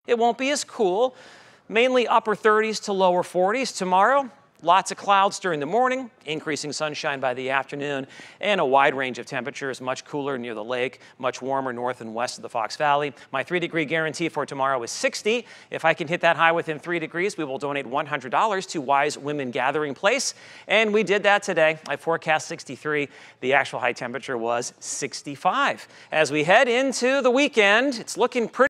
It won't be as cool, mainly upper 30s to lower 40s. Tomorrow, lots of clouds during the morning, increasing sunshine by the afternoon, and a wide range of temperatures, much cooler near the lake, much warmer north and west of the Fox Valley. My 3-degree guarantee for tomorrow is 60. If I can hit that high within 3 degrees, we will donate $100 to Wise Women Gathering Place. And we did that today. I forecast 63. The actual high temperature was 65. As we head into the weekend, it's looking pretty